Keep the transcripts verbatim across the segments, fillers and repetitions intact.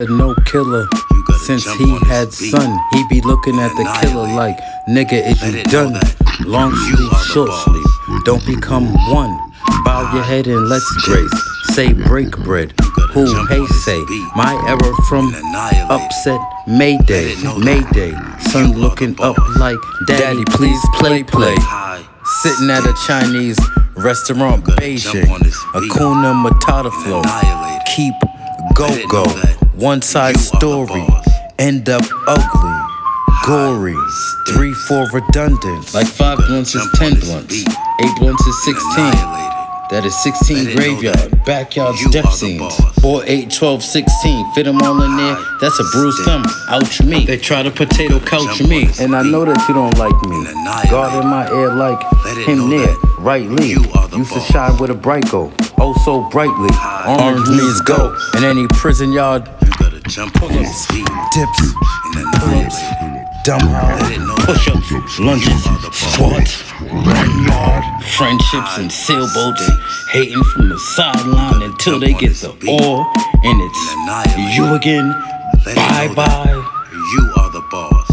No killer. Since he had son, he be looking at the killer like, nigga, is you done? Long sleeve, short sleeve, don't become one. Bow your head and let's grace. Say break bread. Who, hey, say, my error from upset Mayday, Mayday. Son looking up like, daddy, please play, play. Sitting at a Chinese restaurant, Beijing, Hakuna Matata flow. Keep go go. One side story, end up ugly, gory. Three, four redundant. Like five blunts is ten blunts. Eight blunts is sixteen. That is sixteen graveyard, backyard's death scenes. Four, eight, twelve, sixteen. Fit them all in there, that's a bruised thumb. Ouch me. They try to potato couch me. And I know that you don't like me. God in my ear like him near, rightly. Used to shine with a bright go, oh so brightly. Orange means go. In any prison yard, pull-ups, dips, pull-ups, dumb hard, push-ups, lunges, squats, run yard, friendships and sailboats, hating from the sideline until they get the oar, and it's you again, bye-bye. You are the boss.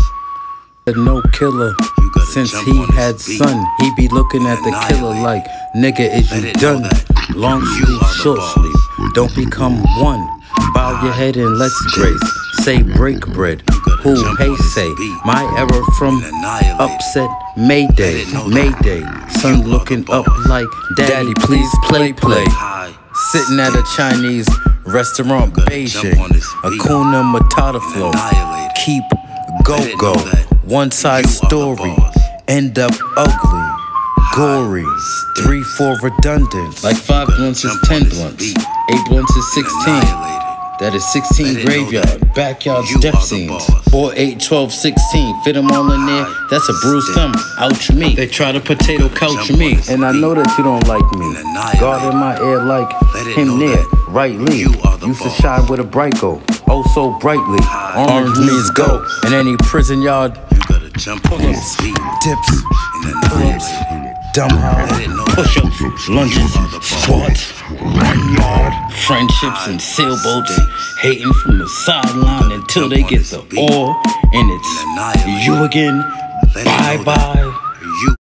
No killer. Since he had son, he be looking at the killer like, nigga, is you done? Long sleeve, short sleeve, don't become one. Bow your head and let's grace. Say break bread. Who, hey, say, my error from upset Mayday, Mayday. Son looking up like, daddy, please play, play. Sitting at a Chinese restaurant, Beijing, Hakuna Matata flow. Keep go go. One side story, end up ugly, gory. Three, four redundant. Like five blunts is ten blunts. Eight blunts is sixteen. That is sixteen graveyard, backyard's death scenes. Four, eight, twelve, sixteen. Fit them all in there, that's a bruised thumb. Ouch me. They try to potato couch me. And I know that you don't like me. God in my ear like him near, rightly. Used to shine with a bright go, oh so brightly. Orange means go. In any prison yard, pull-ups, dips, pull-ups, dumb hard, push-ups, lunges, squats, run yard, friendships and sailboats, hating from the sideline until they get the oar, and it's you again, bye-bye.